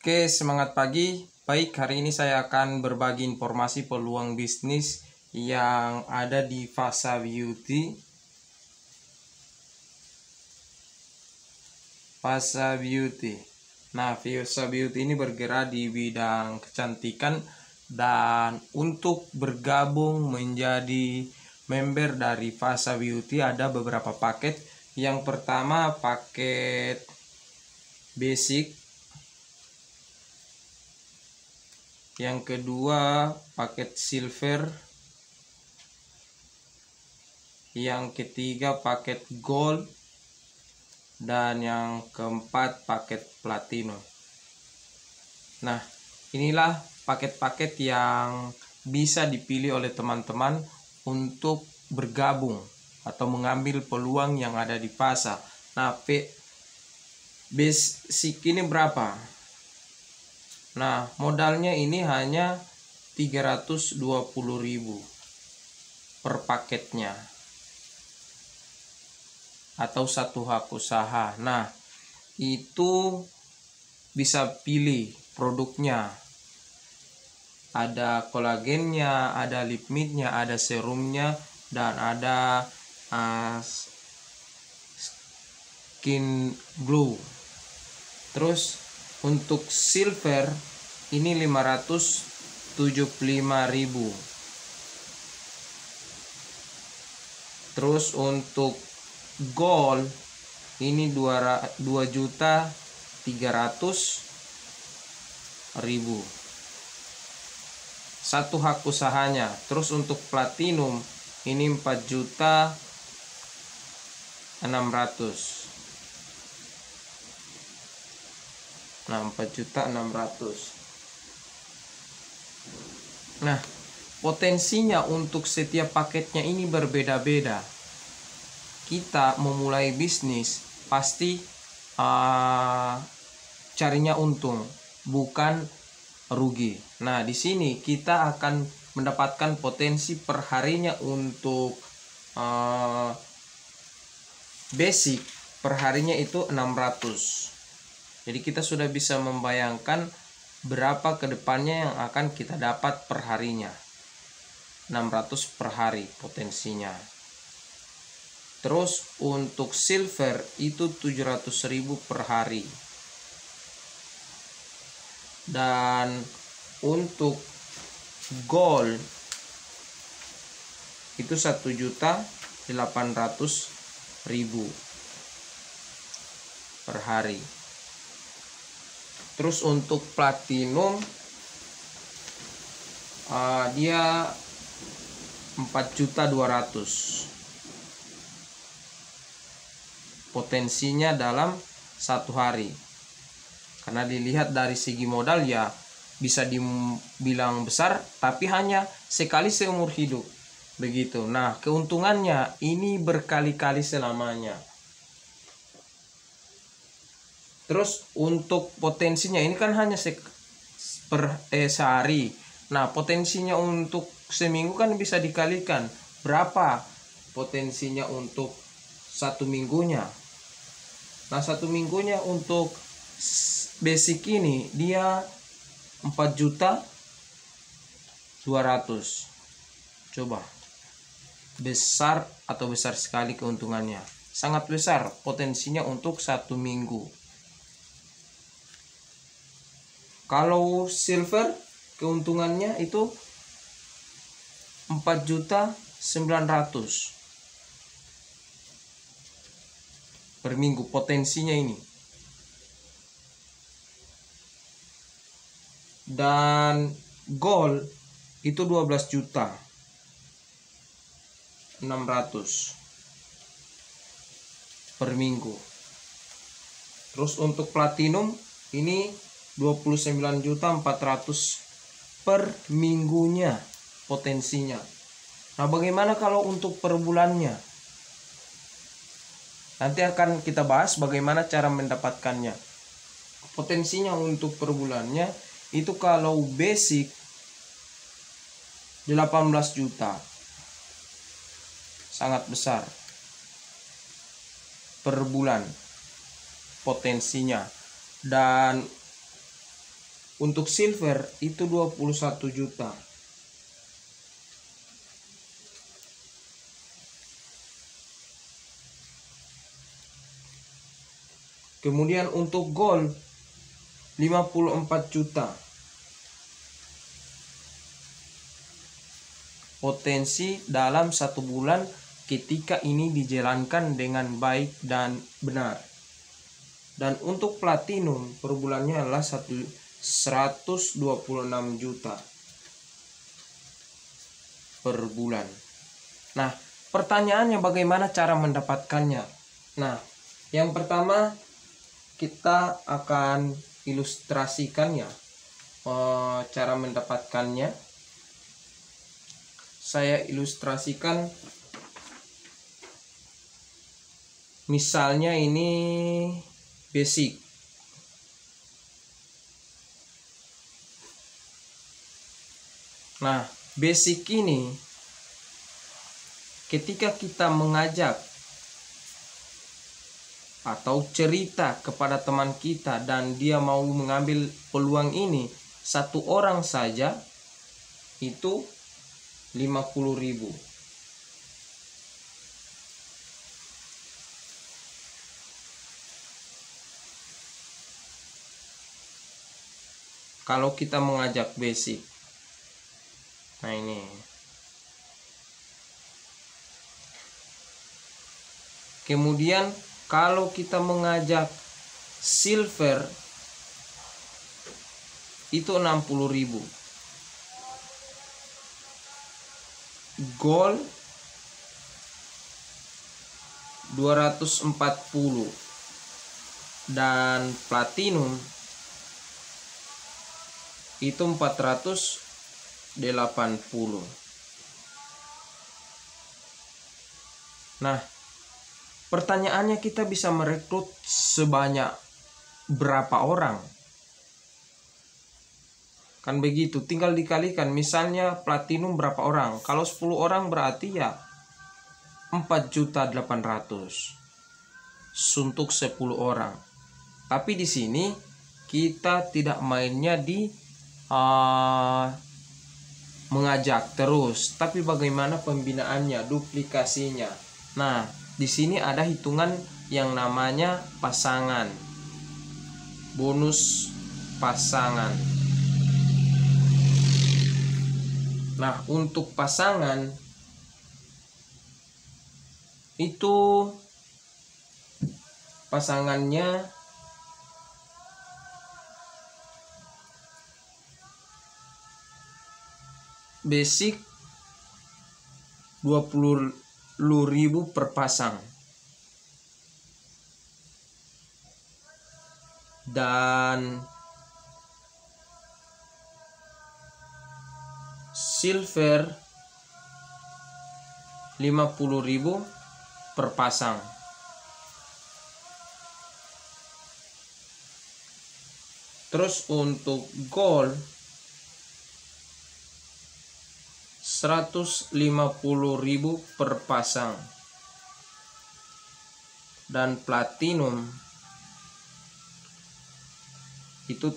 Oke, semangat pagi. Baik, hari ini saya akan berbagi informasi peluang bisnis yang ada di Fasa Beauty. Fasa Beauty. Nah, Fasa Beauty ini bergerak di bidang kecantikan, dan untuk bergabung menjadi member dari Fasa Beauty ada beberapa paket. Yang pertama paket basic. Yang kedua paket silver. Yang ketiga paket gold. Dan yang keempat paket platinum. Nah, inilah paket-paket yang bisa dipilih oleh teman-teman untuk bergabung atau mengambil peluang yang ada di Fasa. Nah, basic ini berapa? Nah, modalnya ini hanya 320.000 per paketnya atau satu hak usaha. Nah, itu bisa pilih produknya. Ada kolagennya, ada lip mintnya, ada serumnya, dan ada skin glow. Terus untuk silver ini 575.000. Terus untuk gold ini 2.300.000. Satu hak usahanya. Terus untuk platinum ini 4.600.000. Nah, 4.600.000. Nah, potensinya untuk setiap paketnya ini berbeda-beda. Kita memulai bisnis pasti carinya untung, bukan rugi. Nah, di sini kita akan mendapatkan potensi perharinya untuk basic perharinya itu 600. Jadi kita sudah bisa membayangkan berapa kedepannya yang akan kita dapat perharinya. 600 per hari potensinya. Terus untuk silver itu 700.000 per hari. Dan untuk gold itu 1.800.000 per hari. Terus untuk platinum dia 4.200.000 potensinya dalam satu hari. Karena dilihat dari segi modal ya bisa dibilang besar, tapi hanya sekali seumur hidup begitu. Nah, keuntungannya ini berkali-kali selamanya. Terus untuk potensinya ini kan hanya sehari. Nah, potensinya untuk seminggu kan bisa dikalikan. Berapa potensinya untuk satu minggunya? Nah, satu minggunya untuk basic ini dia 4.200.000. Coba. Besar atau besar sekali keuntungannya. Sangat besar potensinya untuk satu minggu. Kalau silver keuntungannya itu 4.900.000 per minggu potensinya ini. Dan gold itu 12.600.000 per minggu. Terus untuk platinum ini 29.400.000 per minggunya potensinya. Nah, bagaimana kalau untuk per bulannya? Nanti akan kita bahas bagaimana cara mendapatkannya. Potensinya untuk per bulannya itu kalau basic 18 juta. Sangat besar per bulan potensinya. Dan Untuk silver itu 21 juta. Kemudian untuk gold 54 juta. Potensi dalam 1 bulan ketika ini dijalankan dengan baik dan benar. Dan untuk platinum per bulannya adalah 126 juta per bulan. Nah, pertanyaannya bagaimana cara mendapatkannya? Nah, yang pertama kita akan ilustrasikan ya cara mendapatkannya. Saya ilustrasikan, misalnya ini basic. Nah, basic ini ketika kita mengajak atau cerita kepada teman kita dan dia mau mengambil peluang ini, 1 orang saja itu 50.000. Kalau kita mengajak basic. Nah, ini. Kemudian kalau kita mengajak silver itu 60.000. Gold 240 dan platinum itu 480. Nah, pertanyaannya kita bisa merekrut sebanyak berapa orang? Kan begitu, tinggal dikalikan. Misalnya platinum berapa orang? Kalau 10 orang berarti ya 4.800.000 untuk 10 orang. Tapi di sini kita tidak mainnya di mengajak terus, tapi bagaimana pembinaannya, duplikasinya. Nah, di sini ada hitungan yang namanya pasangan, bonus pasangan. Nah, untuk pasangan itu pasangannya basic 20.000 per pasang. Dan silver 50.000 per pasang. Terus untuk gold 150.000 per pasang. Dan platinum itu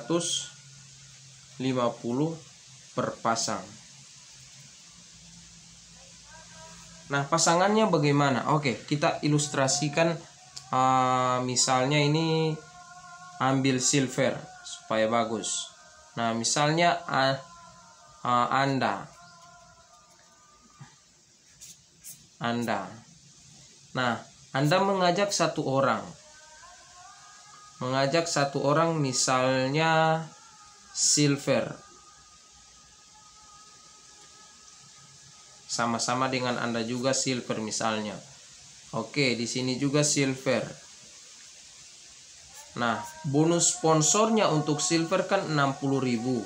350 per pasang. Nah, pasangannya bagaimana? Oke, kita ilustrasikan. Misalnya ini ambil silver supaya bagus. Nah, misalnya Anda. Nah, Anda mengajak 1 orang. Misalnya silver. Sama-sama dengan Anda juga silver misalnya. Oke, di sini juga silver. Nah, bonus sponsornya untuk silver kan 60.000.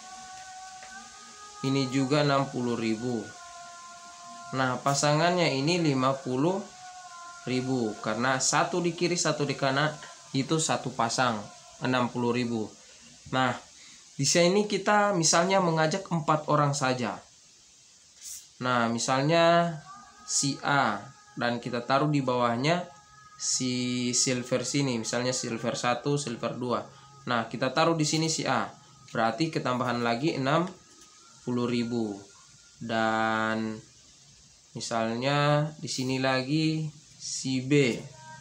Ini juga 60.000. Nah, pasangannya ini 50.000 karena 1 di kiri 1 di kanan itu 1 pasang 60.000. Nah, di sini kita misalnya mengajak 4 orang saja. Nah, misalnya si A dan kita taruh di bawahnya si silver sini, misalnya silver 1, silver 2. Nah, kita taruh di sini si A. berarti ketambahan lagi 60.000. Dan misalnya di sini lagi si B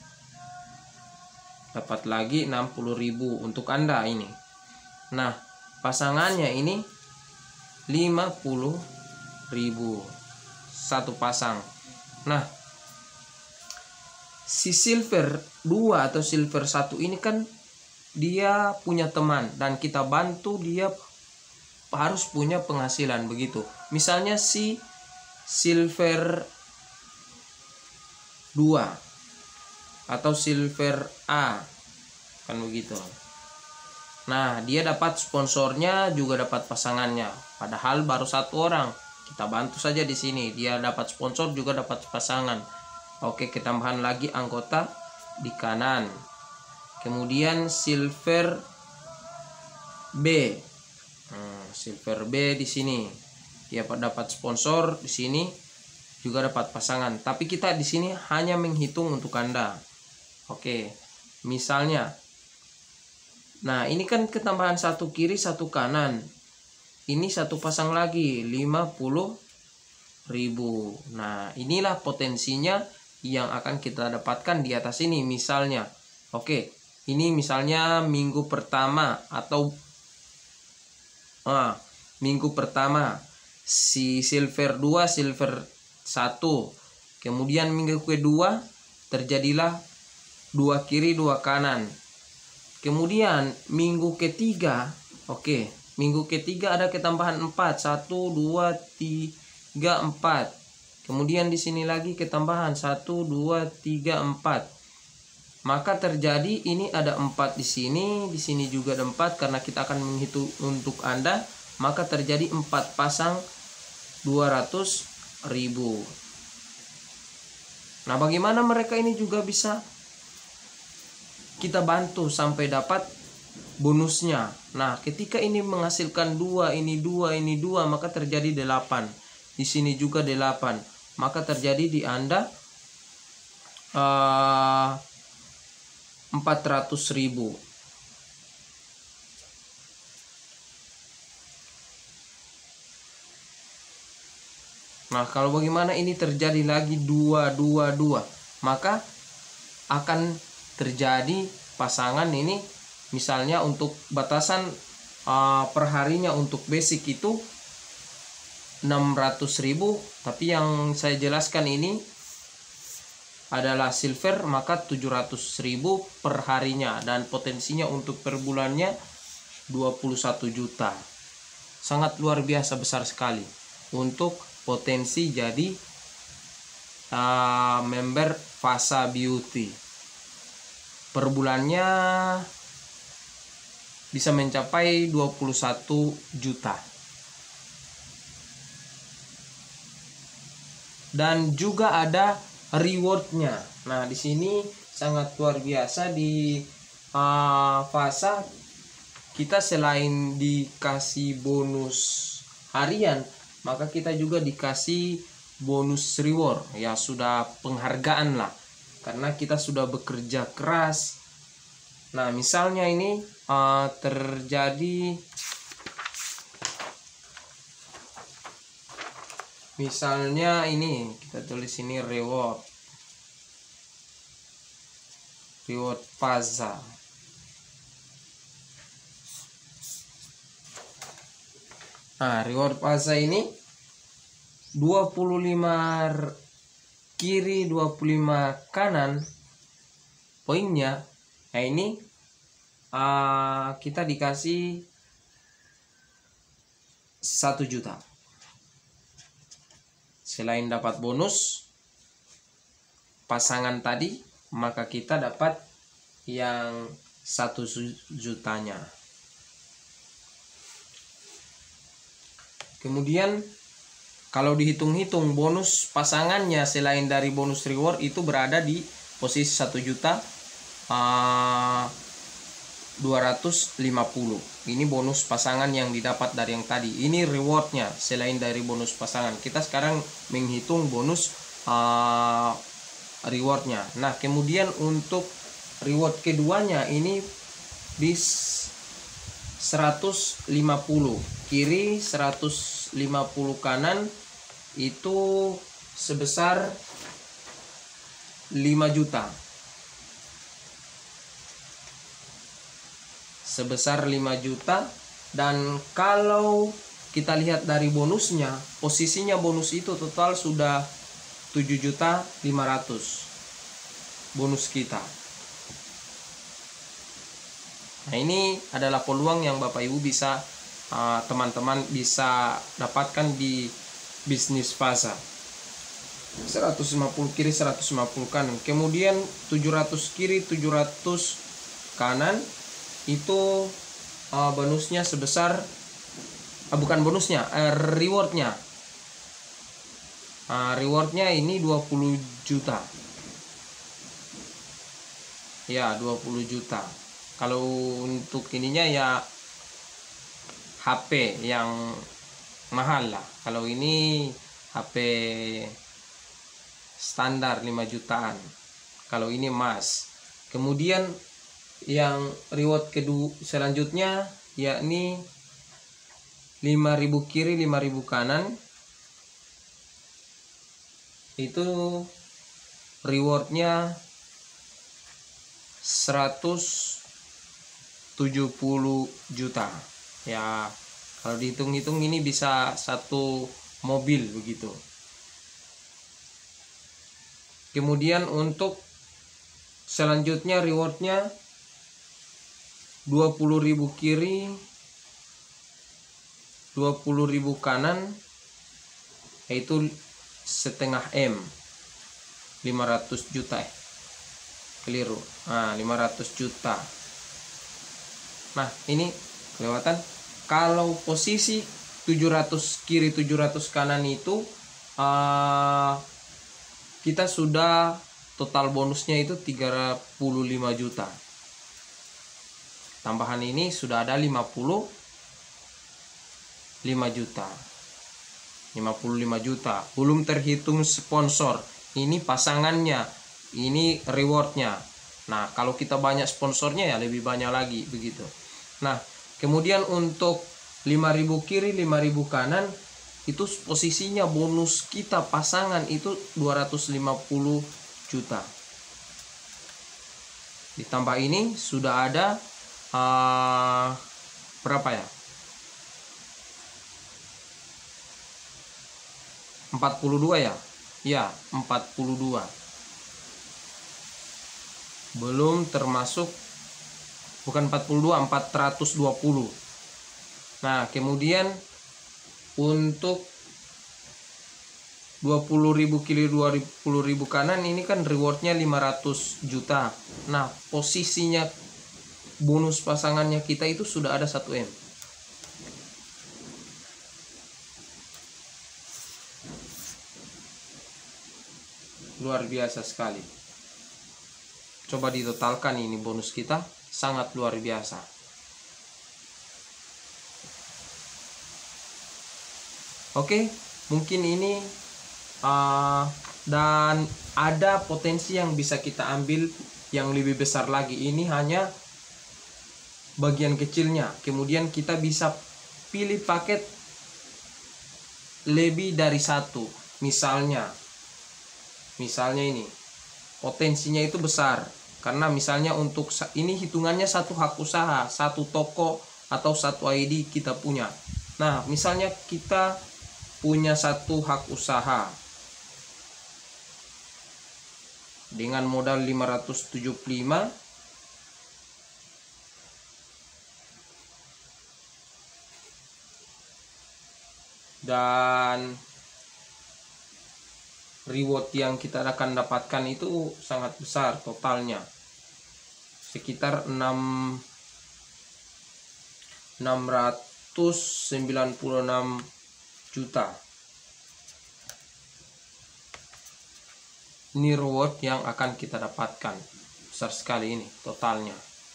dapat lagi 60.000 untuk Anda ini. Nah, pasangannya ini 50.000 satu pasang. Nah, si silver 2 atau silver 1 ini kan dia punya teman dan kita bantu dia harus punya penghasilan begitu. Misalnya si silver 2 atau silver A kan begitu. Nah, dia dapat sponsornya juga dapat pasangannya. Padahal baru satu orang. Kita bantu saja di sini. Dia dapat sponsor juga dapat pasangan. Oke, ketambahan lagi anggota di kanan. Kemudian silver B. Silver B di sini. Dia dapat sponsor di sini juga dapat pasangan. Tapi kita di sini hanya menghitung untuk Anda. Oke. Misalnya, nah ini kan ketambahan satu kiri satu kanan. Ini satu pasang lagi 50.000. Nah, inilah potensinya yang akan kita dapatkan di atas ini. Misalnya, oke, ini misalnya minggu pertama atau minggu pertama si silver 2 silver 1. Kemudian minggu kedua terjadilah 2 kiri 2 kanan. Kemudian minggu ketiga, oke, minggu ketiga ada ketambahan 4, 1 2 3 4. Kemudian di sini lagi ketambahan 1 2 3 4. Maka terjadi ini ada 4 di sini juga ada 4 karena kita akan menghitung untuk Anda, maka terjadi 4 pasang 200.000. Nah, bagaimana mereka ini juga bisa kita bantu sampai dapat bonusnya. Nah, ketika ini menghasilkan 2, ini 2, ini 2, maka terjadi 8. Di sini juga 8. Maka terjadi di Anda 400.000. Nah, kalau bagaimana ini terjadi lagi 2, 2, 2, maka akan terjadi pasangan ini. Misalnya untuk batasan perharinya untuk basic itu 600.000, tapi yang saya jelaskan ini adalah silver, maka 700.000 per harinya, dan potensinya untuk per bulannya 21 juta. Sangat luar biasa besar sekali untuk potensi jadi member Fasa Beauty. Per bulannya bisa mencapai 21 juta. Dan juga ada rewardnya. Nah, di sini sangat luar biasa di Fasa. Kita selain dikasih bonus harian, maka kita juga dikasih bonus reward. Ya, sudah penghargaan lah, karena kita sudah bekerja keras. Nah, misalnya ini terjadi, misalnya ini kita tulis ini reward Fasa. Nah, reward Fasa ini 25 kiri 25 kanan poinnya. Nah, ini kita dikasih 1 juta. Selain dapat bonus pasangan tadi, maka kita dapat yang 1 jutanya. Kemudian kalau dihitung-hitung bonus pasangannya selain dari bonus reward itu berada di posisi 1.250.000. Ini bonus pasangan yang didapat dari yang tadi. Ini rewardnya selain dari bonus pasangan. Kita sekarang menghitung bonus rewardnya. Nah, kemudian untuk reward keduanya ini bis 150 kiri, 150 kanan, itu sebesar 5 juta. Sebesar 5 juta. Dan kalau kita lihat dari bonusnya, posisinya bonus itu total sudah 7.500.000 bonus kita. Nah, ini adalah peluang yang Bapak Ibu bisa teman-teman bisa dapatkan di bisnis Faza. 150 kiri, 150 kanan. Kemudian 700 kiri, 700 kanan, itu bonusnya sebesar bukan bonusnya, rewardnya. Rewardnya ini 20 juta. Ya, 20 juta. Kalau untuk ininya ya HP yang mahal lah. Kalau ini HP standar 5 jutaan. Kalau ini emas. Kemudian yang reward kedua selanjutnya yakni 5.000 kiri, 5.000 kanan. Itu rewardnya 170 juta. Ya, kalau dihitung-hitung ini bisa satu mobil begitu. Kemudian untuk selanjutnya rewardnya 20.000 kiri, 20.000 kanan, yaitu setengah M, 500 juta keliru. 500 juta. Nah, ini kelewatan. Kalau posisi 700 kiri 700 kanan itu kita sudah total bonusnya itu 35 juta. Tambahan ini sudah ada 55 juta. 55 juta. Belum terhitung sponsor. Ini pasangannya, ini rewardnya. Nah, kalau kita banyak sponsornya ya lebih banyak lagi begitu. Nah, kemudian untuk 5.000 kiri 5.000 kanan, itu posisinya bonus kita pasangan itu 250 juta. Ditambah ini sudah ada berapa ya? 42 ya? Ya, 42. Belum termasuk, bukan 42, 420. Nah, kemudian untuk 20.000 kiri 20.000 kanan, ini kan rewardnya 500 juta. Nah, posisinya bonus pasangannya kita itu sudah ada 1M. Luar biasa sekali. Coba ditotalkan, ini bonus kita sangat luar biasa. Oke, mungkin ini dan ada potensi yang bisa kita ambil yang lebih besar lagi. Ini hanya bagian kecilnya. Kemudian kita bisa pilih paket lebih dari satu. Misalnya ini potensinya itu besar, karena misalnya untuk ini hitungannya satu hak usaha, satu toko atau satu ID kita punya. Nah, misalnya kita punya satu hak usaha dengan modal 575, dan reward yang kita akan dapatkan itu sangat besar totalnya, sekitar 696 juta. Ini reward yang akan kita dapatkan, besar sekali ini totalnya.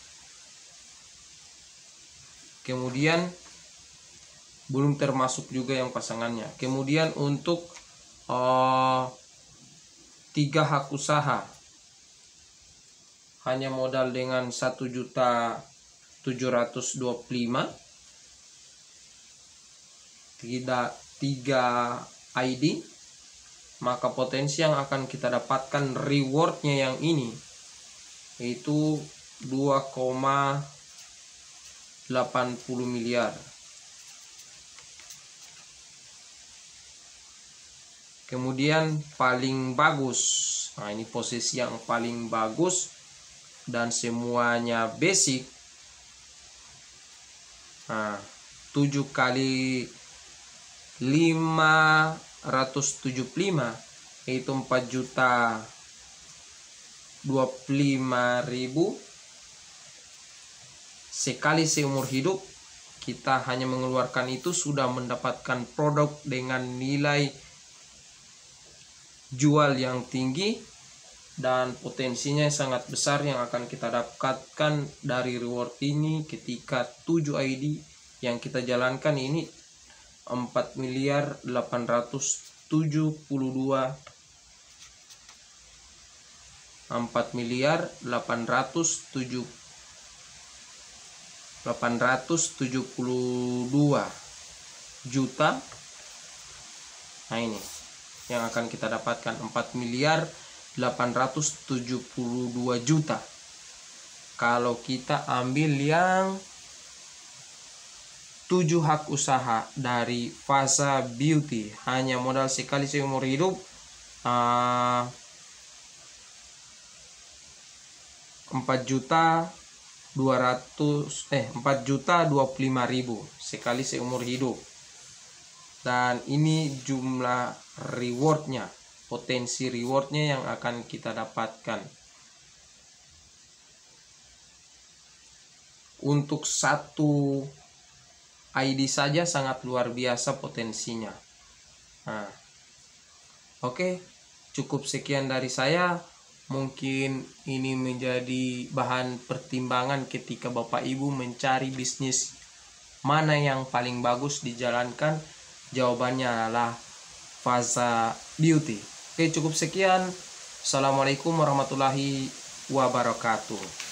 Kemudian belum termasuk juga yang pasangannya. Kemudian untuk 3 hak usaha hanya modal dengan 1.700.000 725, tidak 3 ID, maka potensi yang akan kita dapatkan rewardnya yang ini yaitu 2,80 miliar. Kemudian paling bagus, nah ini posisi yang paling bagus dan semuanya basic. Nah, 7 kali 575 yaitu 4.025.000 sekali seumur hidup. Kita hanya mengeluarkan itu sudah mendapatkan produk dengan nilai jual yang tinggi dan potensinya sangat besar yang akan kita dapatkan dari reward ini ketika 7 ID yang kita jalankan ini 4.872 juta. Nah ini yang akan kita dapatkan 4.872 juta kalau kita ambil yang 7 hak usaha dari Fasa Beauty. Hanya modal sekali seumur hidup 4.025.000 sekali seumur hidup. Dan ini jumlah rewardnya, potensi rewardnya yang akan kita dapatkan. Untuk satu ID saja sangat luar biasa potensinya. Nah, oke, cukup sekian dari saya. Mungkin ini menjadi bahan pertimbangan ketika Bapak Ibu mencari bisnis mana yang paling bagus dijalankan. Jawabannya adalah Fasa Beauty. Oke, cukup sekian. Assalamualaikum warahmatullahi wabarakatuh.